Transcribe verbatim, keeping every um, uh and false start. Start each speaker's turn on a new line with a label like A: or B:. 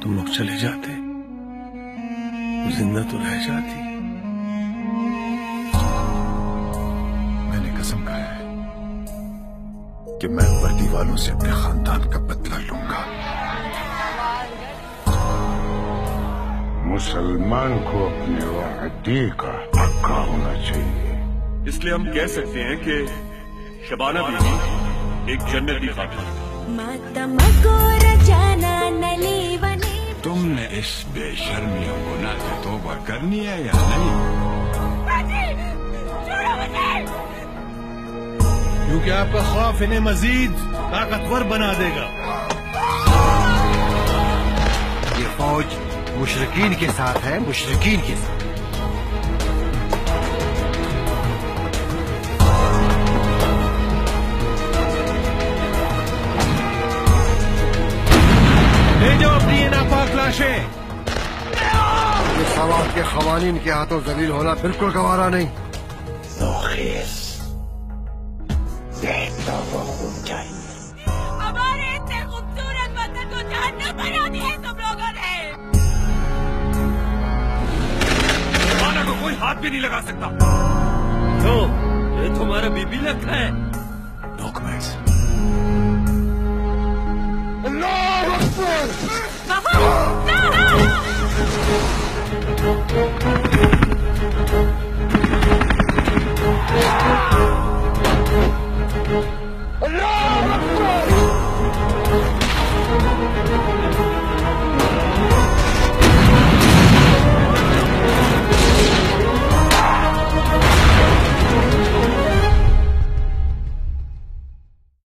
A: तुम लोग चले जाते, जिंदा तो रह जाती।
B: मैंने कसम खाया है कि मैं वर्दी वालों से अपने खानदान का बदला लूंगा।
C: मुसलमान को अपने वादे का पक्का होना चाहिए।
D: इसलिए हम कह सकते हैं कि शबाना बीवी एक जन्नती खातून।
C: तुमने इस बेशर्मी और गुनाह से तौबा करनी है या नहीं?
A: क्योंकि आपका खौफ इन्हें मजीद ताकतवर बना देगा।
E: ये फौज मुशरिकीन के साथ है, मुशरिकीन के साथ।
A: ले जाओ अपनी ये नापाक लाशें।
E: ये समाज के खवानीन के हाथों जलील होना बिल्कुल गवारा नहीं।
C: देखता वो खून चाहिए।
F: हमारे इतने खूबसूरत वतन को जहन्नम बना दिया है तुम लोगों ने।
D: शबाना को कोई हाथ भी नहीं लगा सकता।
A: तो ये तुम्हारा बीबी लगता है।